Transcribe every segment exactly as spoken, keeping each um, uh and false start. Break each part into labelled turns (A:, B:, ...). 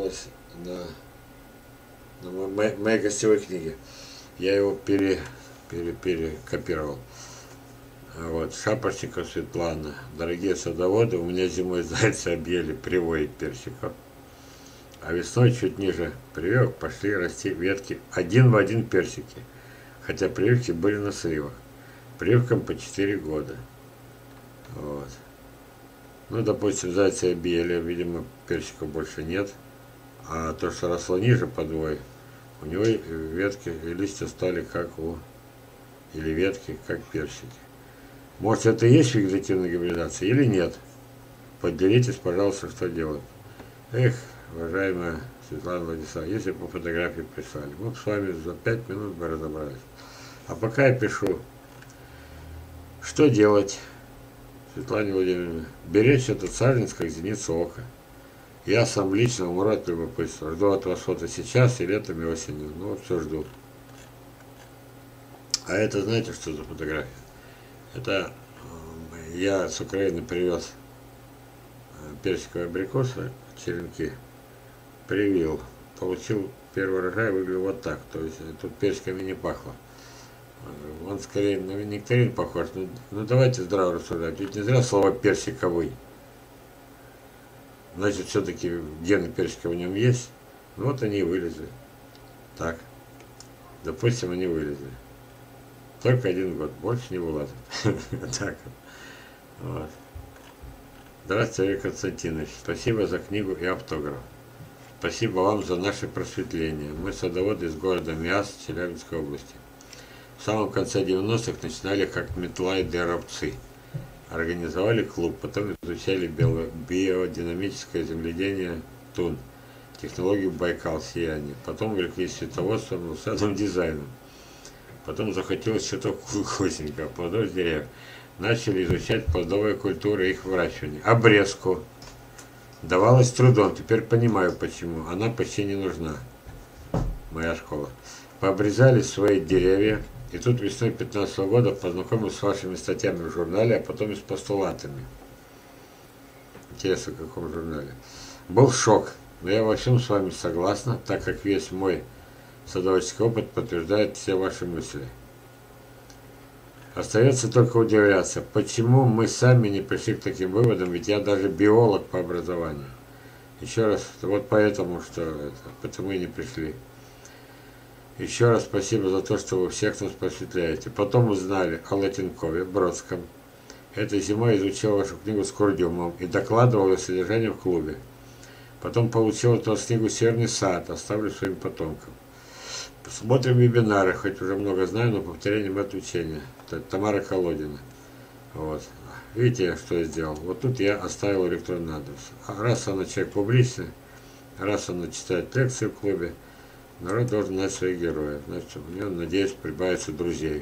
A: осталось на, на моей, моей гостевой книге. Я его пере, пере, перекопировал. Вот, Шапошников Светлана. Дорогие садоводы, у меня зимой зайцы объели привой персиков. А весной чуть ниже прививок пошли расти ветки один в один персики. Хотя прививки были на сливах. Прививкам по четыре года. Вот. Ну, допустим, зайцы объели, видимо, персиков больше нет. А то, что росло ниже подвой, у него ветки и листья стали как у... Или ветки, как персики. Может, это и есть вегетативная гибридизация или нет? Поделитесь, пожалуйста, что делать. Эх, уважаемая Светлана Владиславовна, если бы по фотографии прислали, мы бы с вами за пять минут бы разобрались. А пока я пишу, что делать, Светлане Владимировне, беречь этот саженец, как зеницу ока. Я сам лично умру от любопытства. Жду от вас фото сейчас и летом, и осенью. Ну вот все жду. А это знаете, что за фотография? Это э, я с Украины привез э, персиковые абрикосы, черенки, привил, получил первый урожай, выглядел вот так, то есть э, тут персиками не пахло. Э, он скорее на нектарин похож, ну, ну давайте здраво рассуждать, ведь не зря слово персиковый. Значит, все-таки гены персика в нем есть, ну вот они и вылезли. Так, допустим, они вылезли. Только один год, больше не вылазит. Так вот. Здравствуйте, Олег Константинович. Спасибо за книгу и автограф. Спасибо вам за наше просветление. Мы садоводы из города Миас, Челябинской области. В самом конце девяностых начинали как метла и деревцы. Организовали клуб, потом изучали биодинамическое земледение ТУН, технологию Байкал сияние. Потом увлеклись цветоводством и садовым дизайном. Потом захотелось что-то вкусненькое, плодов деревьев. Начали изучать плодовые культуры и их выращивание. Обрезку. Давалось трудом, теперь понимаю почему. Она почти не нужна. Моя школа. Пообрезали свои деревья. И тут весной пятнадцатого года познакомился с вашими статьями в журнале, а потом и с постулатами. Интересно, в каком журнале. Был шок. Но я во всем с вами согласна, так как весь мой садоводческий опыт подтверждает все ваши мысли. Остается только удивляться, почему мы сами не пришли к таким выводам, ведь я даже биолог по образованию. Еще раз, вот поэтому, что это, потому и не пришли. Еще раз спасибо за то, что вы всех нас просветляете. Потом узнали о Латинкове, Бродском. Этой зимой изучил вашу книгу с Курдюмом и докладывал о содержании в клубе. Потом получил эту книгу «Северный сад», оставлю своим потомкам. Смотрим вебинары, хоть уже много знаю, но повторением от учения. Это Тамара Колодина. Вот. Видите, что я сделал? Вот тут я оставил электронный адрес. А раз она человек публичный, раз она читает лекции в клубе, народ должен знать своих героев. Значит, у нее, надеюсь, прибавится друзей.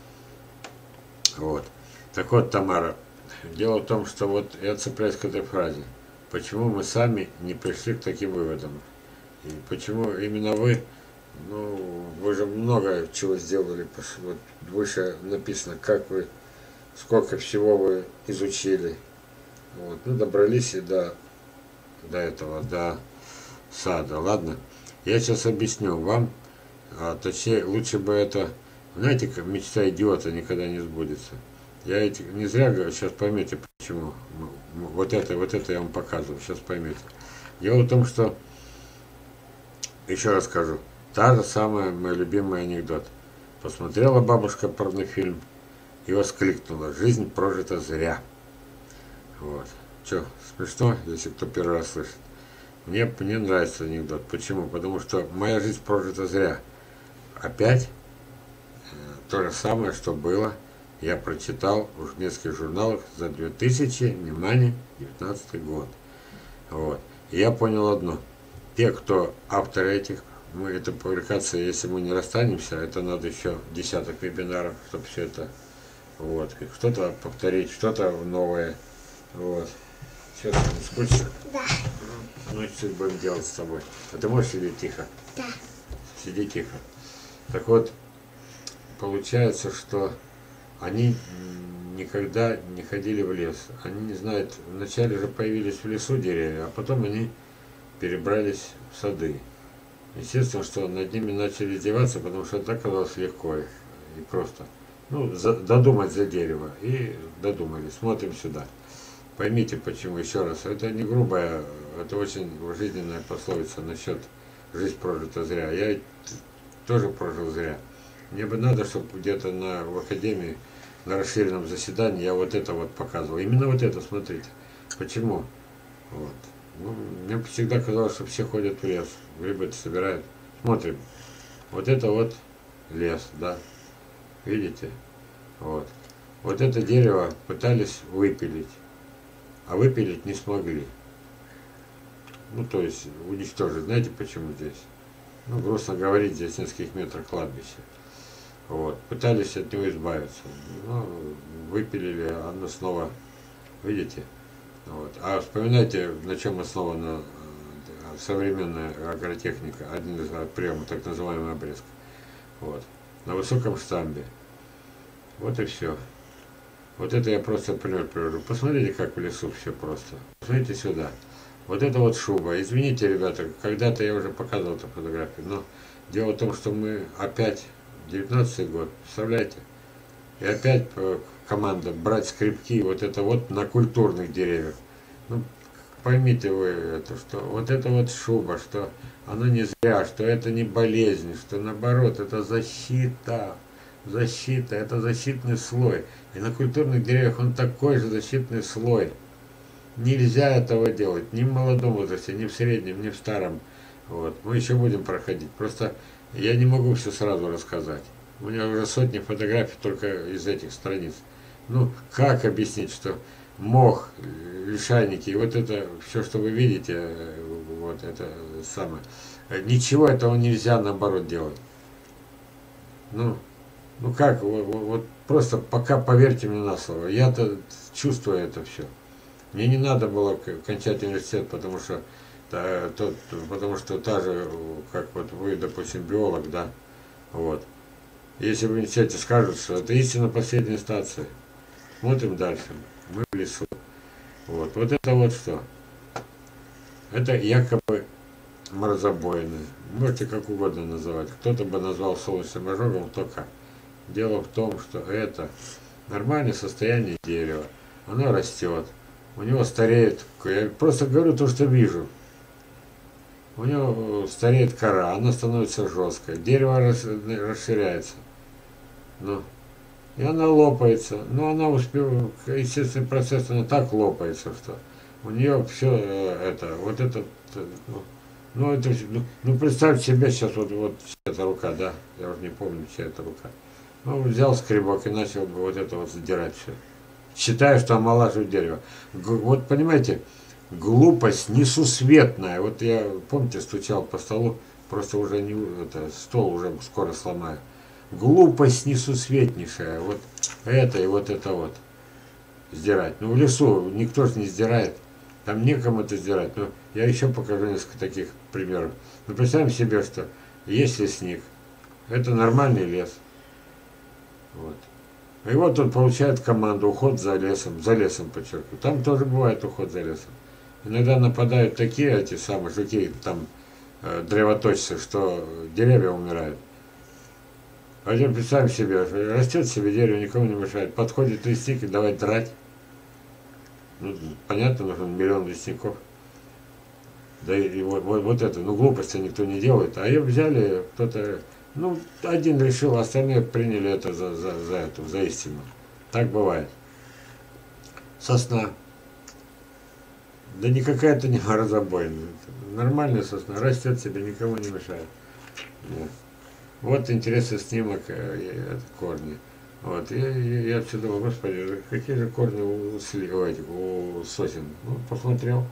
A: Вот. Так вот, Тамара, дело в том, что вот я цепляюсь к этой фразе. Почему мы сами не пришли к таким выводам? И почему именно вы? Ну, вы же много чего сделали. Вот выше написано, как вы, сколько всего вы изучили. Вот. Ну, добрались и до, до этого, до сада. Ладно? Я сейчас объясню вам, а точнее, лучше бы это, знаете, как мечта идиота никогда не сбудется. Я эти, не зря говорю, сейчас поймете почему. Вот это, вот это я вам показываю, сейчас поймете. Дело в том, что, еще раз скажу, та же самая мой любимый анекдот. Посмотрела бабушка порнофильм и воскликнула: жизнь прожита зря. Вот. Че, смешно, если кто первый раз слышит? Мне, мне нравится анекдот. Почему? Потому что моя жизнь прожита зря. Опять э, то же самое, что было, я прочитал в нескольких журналах за две тысячи, внимание, девятнадцатый год. Вот. И я понял одно. Те, кто авторы этих, мы эта публикация, если мы не расстанемся, это надо еще десяток вебинаров, чтобы все это, вот, что-то повторить, что-то новое. Вот. Сейчас не скучно?
B: Да.
A: Ну, что будем делать с тобой? А ты можешь сидеть тихо?
B: Да.
A: Сиди тихо. Так вот, получается, что они никогда не ходили в лес. Они не знают, вначале же появились в лесу деревья, а потом они перебрались в сады. Естественно, что над ними начали издеваться, потому что это оказалось легко и просто. Ну, за, додумать за дерево. И додумали. Смотрим сюда. Поймите, почему, еще раз, это не грубая, это очень жизненная пословица насчет «жизнь прожита зря». Я тоже прожил зря. Мне бы надо, чтобы где-то на, в академии, на расширенном заседании я вот это вот показывал. Именно вот это, смотрите. Почему? Вот. Ну, мне всегда казалось, что все ходят в лес, грибы собирают. Смотрим. Вот это вот лес, да. Видите? Вот. Вот это дерево пытались выпилить. А выпилить не смогли. Ну, то есть уничтожить. Знаете, почему здесь? Ну, грустно говорить, здесь в нескольких метрах кладбище. Вот. Пытались от него избавиться. Ну, выпилили, оно снова, видите? Вот. А вспоминайте, на чем основана современная агротехника, один из приемов, так называемый обрезка. Вот. На высоком штамбе. Вот и все. Вот это я просто пример привожу. Посмотрите, как в лесу все просто. Посмотрите сюда. Вот это вот шуба. Извините, ребята, когда-то я уже показывал эту фотографию, но дело в том, что мы опять, девятнадцатый год, представляете? И опять команда брать скрипки, вот это вот на культурных деревьях. Ну, поймите вы это, что вот это вот шуба, что она не зря, что это не болезнь, что наоборот, это защита. Защита, это защитный слой. И на культурных деревьях он такой же защитный слой. Нельзя этого делать ни в молодом возрасте, ни в среднем, ни в старом. Вот. Мы еще будем проходить. Просто я не могу все сразу рассказать. У меня уже сотни фотографий только из этих страниц. Ну, как объяснить, что мох, лишайники, и вот это все, что вы видите, вот это самое. Ничего этого нельзя наоборот делать. Ну, Ну как, вот, вот просто пока поверьте мне на слово, я-то чувствую это все. Мне не надо было кончать университет, потому что, та, тот, потому что та же, как вот вы, допустим, биолог, да, вот. Если в университете скажут, что это истина последней инстанции, смотрим дальше, мы в лесу. Вот, вот это вот что. Это якобы морозобоины. Можете как угодно называть. Кто-то бы назвал солнечным ожогом, кто как. Дело в том, что это нормальное состояние дерева. Оно растет. У него стареет, я просто говорю то, что вижу. У него стареет кора, она становится жесткой. Дерево расширяется. Ну, и она лопается. Но она успевает, естественный процесс, она так лопается, что у нее все это, вот это, ну, ну, это, ну, ну представьте себе сейчас, вот, вот эта рука, да, я уже не помню, чья это рука. Ну, взял скребок и начал бы вот это вот задирать все. Считаю, что омолаживает дерево. Г вот понимаете, глупость несусветная. Вот я, помните, стучал по столу, просто уже не, это, стол уже скоро сломаю. Глупость несусветнейшая. Вот это и вот это вот сдирать. Ну, в лесу никто же не сдирает. Там некому это сдирать. Но я еще покажу несколько таких примеров. Ну, представим себе, что есть лесник. Это нормальный лес. Вот. И вот он получает команду уход за лесом, за лесом, подчеркиваю. Там тоже бывает уход за лесом. Иногда нападают такие эти самые жуки, там э, древоточцы, что деревья умирают. А теперь представим себе, растет себе дерево, никому не мешает. Подходит лесник и давай драть. Ну, понятно, нужен миллион лесников. Да и, и вот, вот, вот это, ну глупости никто не делает. А ее взяли, кто-то, ну, один решил, остальные приняли это за, за, за эту, за истину. Так бывает. Сосна. Да не какая-то не морозобойная. Нормальная сосна, растет себе, никому не мешает. Нет. Вот интересный снимок, э, корни. Вот, я, я, я все думал, господи, какие же корни у, у, этих, у сосен. Ну, посмотрел.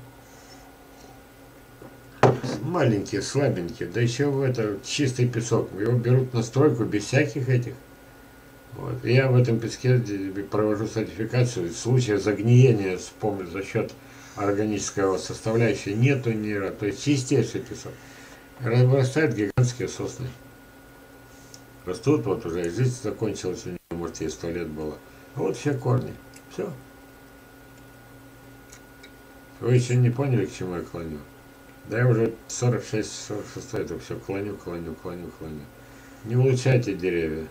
A: Маленькие, слабенькие, да еще в это чистый песок. Его берут на стройку без всяких этих. Вот. И я в этом песке провожу сертификацию. В случае загниения с помощью за счет органического составляющей нету ни, то есть чистейший песок. Вырастают гигантские сосны. Растут, вот уже и жизнь закончилась у нее, может, ей сто лет было. А вот все корни. Все. Вы еще не поняли, к чему я клоню? Да я уже сорок шесть сорок шесть это все клоню, клоню, клоню, клоню. Не улучшайте деревья.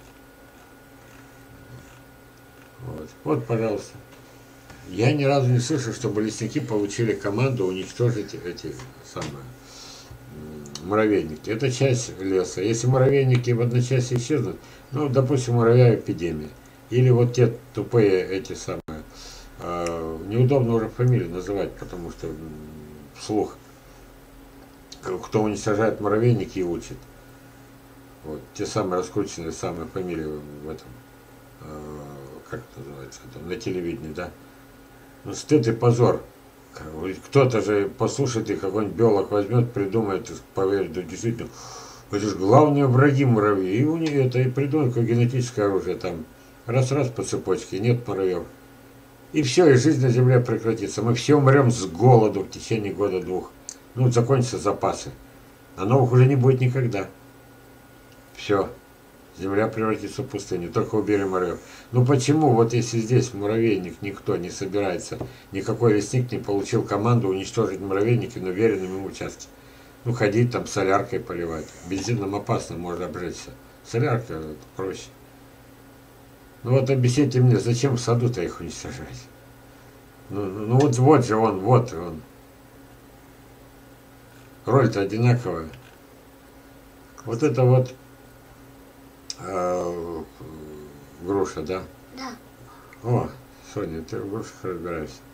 A: Вот. Вот, пожалуйста. Я ни разу не слышал, чтобы лесники получили команду уничтожить эти самые муравейники. Это часть леса. Если муравейники в одночасье исчезнут, ну, допустим, муравья эпидемия. Или вот те тупые эти самые. Э, неудобно уже фамилию называть, потому что вслух. Кто уничтожает муравейники и учит. Вот, те самые раскрученные самые фамилии в этом, э, как это называется, там, на телевидении, да. Ну, стыд и позор. Кто-то же послушает их, какой-нибудь биолог возьмет, придумает, поверит, да действительно, это же главные враги муравьи. И у них это и придумают, как генетическое оружие, там, раз-раз по цепочке, нет муравьев. И все, и жизнь на Земле прекратится. Мы все умрем с голоду в течение года-двух. Ну, закончатся запасы. А новых уже не будет никогда. Все. Земля превратится в пустыню, только уберем муравьев. Ну почему, вот если здесь муравейник никто не собирается, никакой лесник не получил команду уничтожить муравейники на уверенном им участке? Ну ходить там соляркой поливать. Бензином опасно, можно обжечься. Солярка проще. Ну вот объясните мне, зачем в саду-то их уничтожать? Ну, ну вот, вот же он, вот он. Роль-то одинаковая. Вот это вот э, груша, да?
B: Да.
A: О, Соня, ты в грушах разбираешься.